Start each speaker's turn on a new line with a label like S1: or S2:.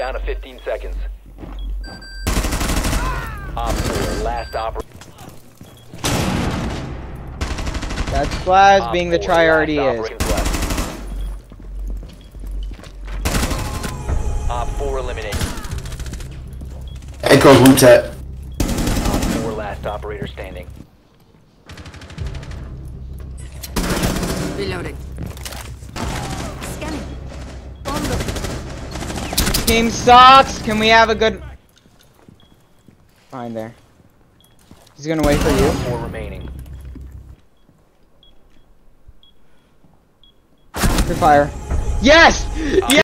S1: down to 15 seconds. Op 4, last operator.
S2: That's Splaz being the try already is.
S1: Op 4 eliminated.
S3: Echo room tap.
S1: Op 4 last operator standing.
S4: Reloading. Scanning. Bomb located.
S2: Team sucks. Can we have a good? Fine there. He's gonna wait for you.
S1: Op 4 remaining.
S2: Good fire. Yes. Yes.